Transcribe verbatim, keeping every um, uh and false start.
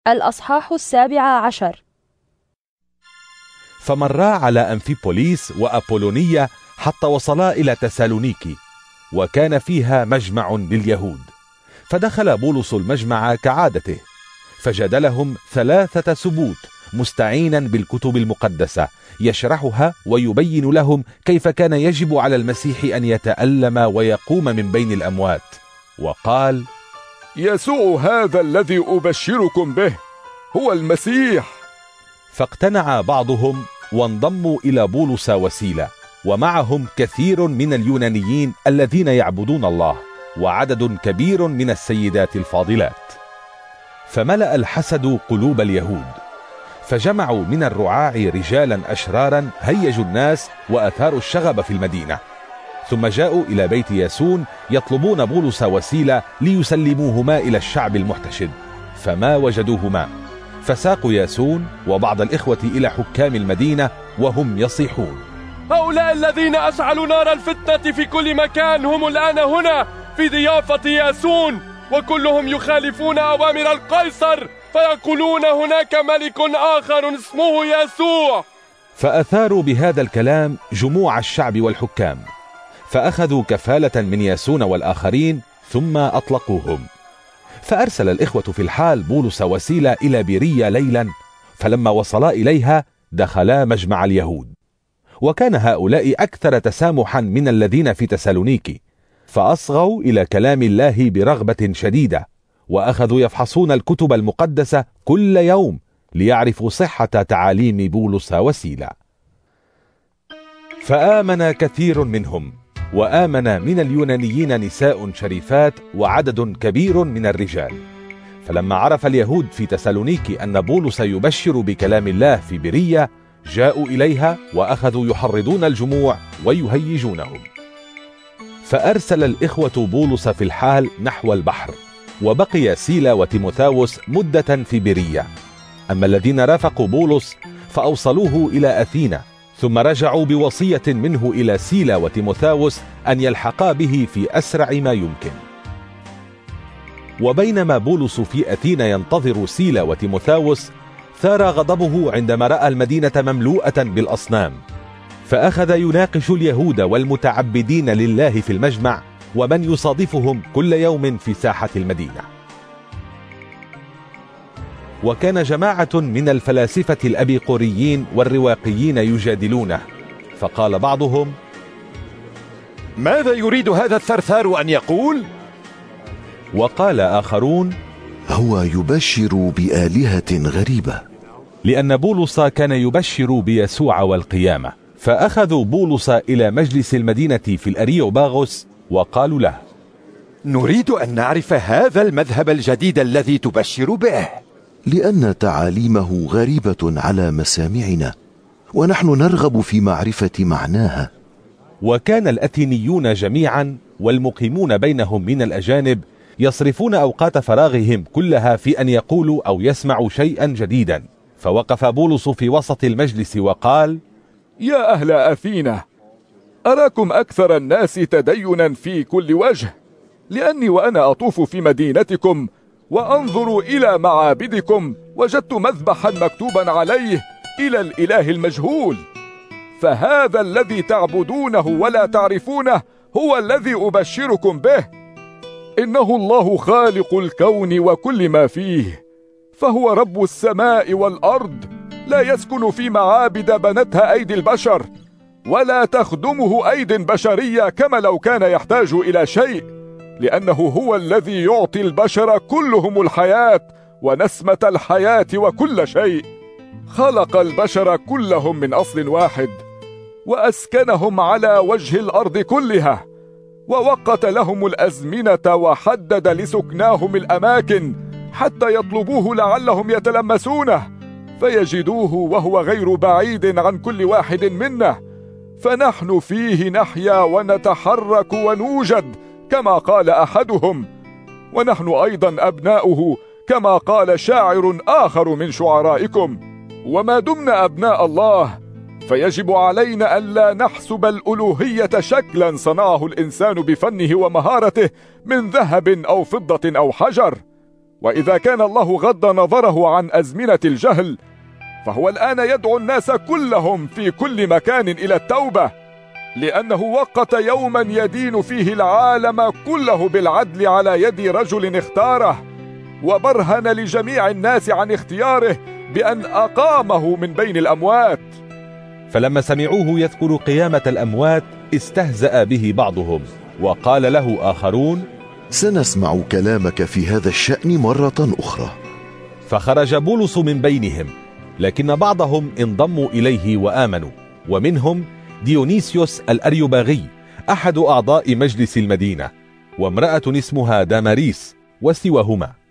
الأصحاح السابع عشر. فمرا على أنفيبوليس وأبولونية حتى وصلا إلى تسالونيكي، وكان فيها مجمع لليهود. فدخل بولس المجمع كعادته، فجادلهم ثلاثة سبوت مستعينا بالكتب المقدسة، يشرحها ويبين لهم كيف كان يجب على المسيح أن يتألم ويقوم من بين الأموات. وقال: يسوع هذا الذي أبشركم به هو المسيح. فاقتنع بعضهم وانضموا إلى بولس وسيلة، ومعهم كثير من اليونانيين الذين يعبدون الله، وعدد كبير من السيدات الفاضلات. فملأ الحسد قلوب اليهود، فجمعوا من الرعاع رجالا أشرارا هيجوا الناس وأثاروا الشغب في المدينة. ثم جاءوا إلى بيت ياسون يطلبون بولس وسيلة ليسلموهما إلى الشعب المحتشد، فما وجدوهما، فساقوا ياسون وبعض الإخوة إلى حكام المدينة وهم يصيحون: هؤلاء الذين أشعلوا نار الفتنة في كل مكان هم الآن هنا في ضيافة ياسون، وكلهم يخالفون أوامر القيصر، فيقولون هناك ملك آخر اسمه يسوع. فأثاروا بهذا الكلام جموع الشعب والحكام، فأخذوا كفالة من ياسون والآخرين ثم أطلقوهم. فأرسل الإخوة في الحال بولس وسيلة إلى بيرية ليلا، فلما وصلا إليها دخلا مجمع اليهود. وكان هؤلاء أكثر تسامحا من الذين في تسالونيكي، فأصغوا إلى كلام الله برغبة شديدة، وأخذوا يفحصون الكتب المقدسة كل يوم ليعرفوا صحة تعاليم بولس وسيلة. فآمن كثير منهم، وآمن من اليونانيين نساء شريفات وعدد كبير من الرجال. فلما عرف اليهود في تسالونيكي أن بولس يبشر بكلام الله في بيرية، جاءوا إليها وأخذوا يحرضون الجموع ويهيجونهم. فأرسل الإخوة بولس في الحال نحو البحر، وبقي سيلا وتيموثاوس مدة في بيرية. أما الذين رافقوا بولس فأوصلوه إلى أثينا، ثم رجعوا بوصية منه إلى سيلا وتيموثاوس أن يلحقا به في أسرع ما يمكن. وبينما بولس في أثينا ينتظر سيلا وتيموثاوس، ثار غضبه عندما رأى المدينة مملوءة بالأصنام، فأخذ يناقش اليهود والمتعبدين لله في المجمع ومن يصادفهم كل يوم في ساحة المدينة. وكان جماعة من الفلاسفة الأبيقوريين والرواقيين يجادلونه، فقال بعضهم: ماذا يريد هذا الثرثار أن يقول؟ وقال آخرون: هو يبشر بآلهة غريبة. لأن بولس كان يبشر بيسوع والقيامة. فأخذوا بولس إلى مجلس المدينة في الأريوباغوس وقالوا له: نريد أن نعرف هذا المذهب الجديد الذي تبشر به، لأن تعاليمه غريبة على مسامعنا، ونحن نرغب في معرفة معناها. وكان الأثينيون جميعا والمقيمون بينهم من الأجانب يصرفون أوقات فراغهم كلها في أن يقولوا أو يسمعوا شيئا جديدا. فوقف بولس في وسط المجلس وقال: يا أهل أثينا، أراكم أكثر الناس تدينا في كل وجه، لأني وأنا أطوف في مدينتكم وأنظر إلى معابدكم وجدت مذبحا مكتوبا عليه إلى الإله المجهول. فهذا الذي تعبدونه ولا تعرفونه هو الذي أبشركم به. إنه الله خالق الكون وكل ما فيه، فهو رب السماء والأرض، لا يسكن في معابد بنتها أيدي البشر، ولا تخدمه أيد بشرية كما لو كان يحتاج إلى شيء، لأنه هو الذي يعطي البشر كلهم الحياة ونسمة الحياة وكل شيء. خلق البشر كلهم من أصل واحد، وأسكنهم على وجه الأرض كلها، ووقت لهم الأزمنة وحدد لسكناهم الأماكن حتى يطلبوه لعلهم يتلمسونه، فيجدوه وهو غير بعيد عن كل واحد منا. فنحن فيه نحيا ونتحرك ونوجد كما قال أحدهم، ونحن أيضا أبناؤه كما قال شاعر آخر من شعرائكم. وما دمنا أبناء الله فيجب علينا ألا نحسب الألوهية شكلا صنعه الإنسان بفنه ومهارته من ذهب أو فضة أو حجر، وإذا كان الله غض نظره عن أزمنة الجهل، فهو الآن يدعو الناس كلهم في كل مكان إلى التوبة، لأنه وقت يوما يدين فيه العالم كله بالعدل على يد رجل اختاره، وبرهن لجميع الناس عن اختياره بأن أقامه من بين الأموات. فلما سمعوه يذكر قيامة الأموات استهزأ به بعضهم، وقال له آخرون: سنسمع كلامك في هذا الشأن مرة أخرى. فخرج بولس من بينهم، لكن بعضهم انضموا إليه وآمنوا، ومنهم ديونيسيوس الأريوباغي أحد أعضاء مجلس المدينة، وامرأة اسمها داماريس، وسواهما.